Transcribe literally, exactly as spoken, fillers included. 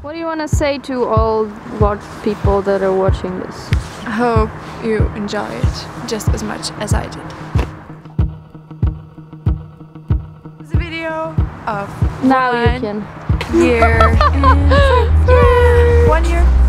What do you want to say to all what people that are watching this? I hope you enjoy it just as much as I did. It's a video of Now you one can. year and yeah, one year.